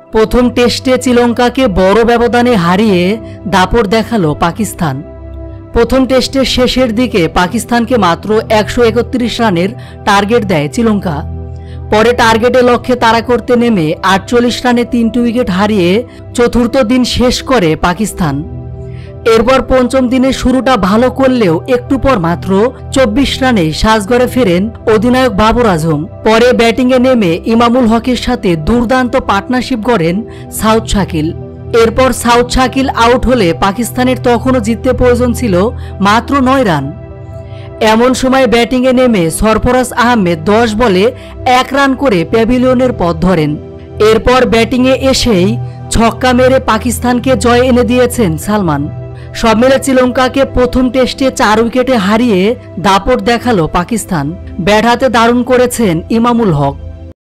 প্রথম টেস্টে শ্রীলঙ্কাকে বড় ব্যবধানে হারিয়ে দাপট দেখালো পাকিস্তান। প্রথম টেস্টের শেষের দিকে পাকিস্তানকে মাত্র 131 রানের টার্গেট দেয় শ্রীলঙ্কা। পরে টার্গেটের লক্ষ্যে তাড়া করতে নেমে 48 রানে 3টি উইকেট হারিয়ে চতুর্থ দিন শেষ করে পাকিস্তান। এরপর পঞ্চম দিনের শুরুটা ভালো করলেও একটু পর মাত্র 24 রানে সাজঘরে ফেরেন অধিনায়ক বাবর আজম। পরে ব্যাটিংয়ে নেমে ইমামুল হকের সাথে দুর্দান্ত পার্টনারশিপ গড়েন সাউথ শাকিল। এরপর সাউথ শাকিল আউট হলে পাকিস্তানের তখনও জিততে প্রয়োজন ছিল মাত্র 9 রান। এমন সময় ব্যাটিংয়ে নেমে সরফরাজ আহমেদ 10 বলে 1 রান করে প্যাভিলিয়নের পথ ধরেন। এরপর ব্যাটিংয়ে এসেই ছক্কা মেরে পাকিস্তানকে জয় এনে দিয়েছেন সালমান। সব মিলে শ্রীলঙ্কাকে প্রথম টেস্টে 4 উইকেটে হারিয়ে দাপট দেখালো পাকিস্তান। ব্যাট হাতে দারুণ করেছেন ইমামুল হক।